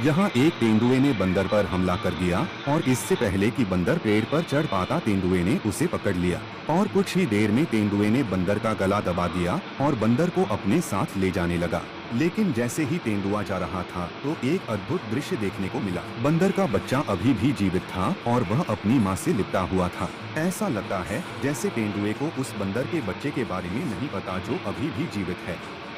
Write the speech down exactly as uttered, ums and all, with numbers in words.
यहाँ एक तेंदुए ने बंदर पर हमला कर दिया और इससे पहले कि बंदर पेड़ पर चढ़ पाता तेंदुए ने उसे पकड़ लिया और कुछ ही देर में तेंदुए ने बंदर का गला दबा दिया और बंदर को अपने साथ ले जाने लगा। लेकिन जैसे ही तेंदुआ जा रहा था तो एक अद्भुत दृश्य देखने को मिला। बंदर का बच्चा अभी भी जीवित था और वह अपनी माँ से लिपटा हुआ था। ऐसा लगता है जैसे तेंदुए को उस बंदर के बच्चे के बारे में नहीं पता जो अभी भी जीवित है।